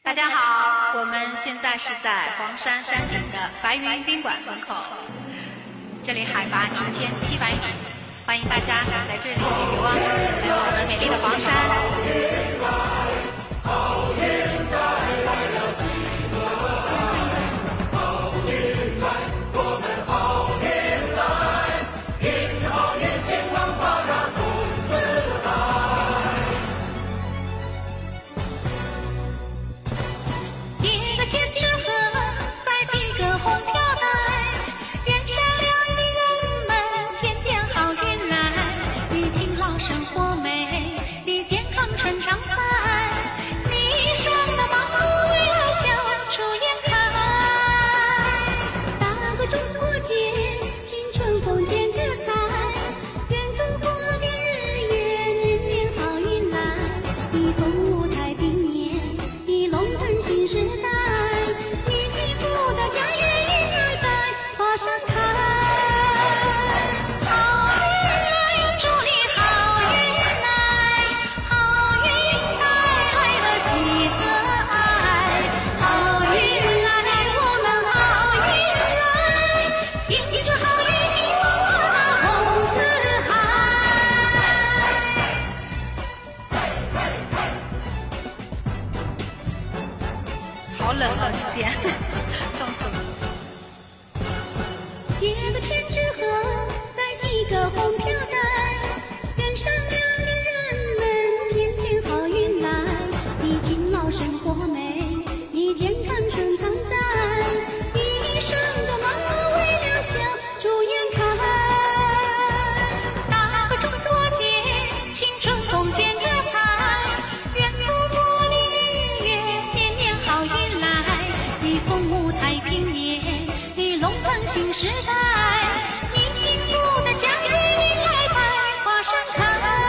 大家好，我们现在是在黄山山顶的白云宾馆门口，这里海拔1700米，欢迎大家来这里旅游啊！还有我们美丽的黄山。生活美，你健康春常在，你生的忙碌未来笑逐颜开。大个中国结，青春风间歌彩，愿祖国的日月年年好运来。你风舞太平年，你龙腾新时代，你幸福的家园迎来百花盛开。好冷啊，今天冻死了。叠个千纸鹤，再系个红飘带，愿善良的人们天天好运来。你勤劳生活美，你健康春常在，你一生的忙碌为了笑逐颜开。大个中国结，青春风间歌彩，愿祖国的日月年年好运来。你风舞太平年，你龙腾新时代，你幸福的家园迎来百花盛开。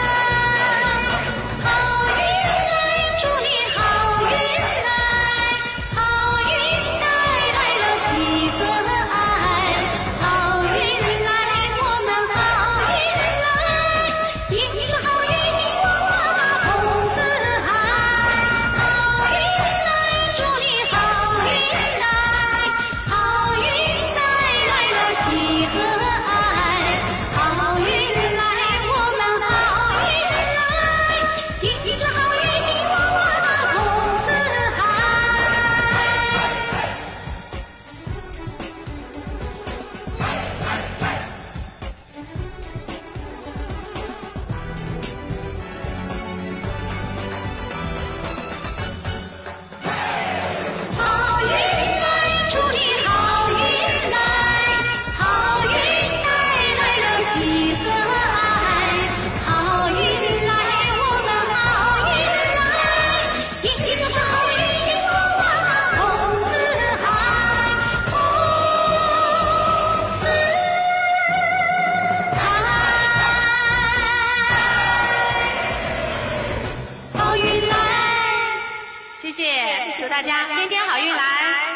好运来，祝你好运来，好运来了喜和爱，好运来我们好运来，迎着好运兴旺大同四海。好运来，祝你好运来，好运来了喜和爱，好运来我们好运来，迎着好运兴旺大同四海。好运来，祝你好运来，好运来了喜和爱，好运来我们好运来，迎着好运兴旺大同四海，同四海。好运来，谢谢，祝大家天天好运来。